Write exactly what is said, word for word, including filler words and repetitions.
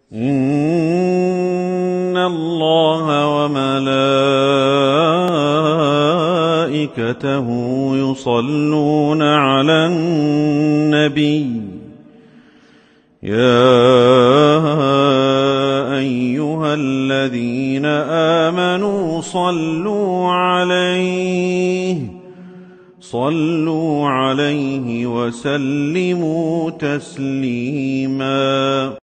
إن الله وملائكته يصلون على النبي يا أيها الذين آمنوا صلوا عليه صلوا عليه وسلموا تسليما.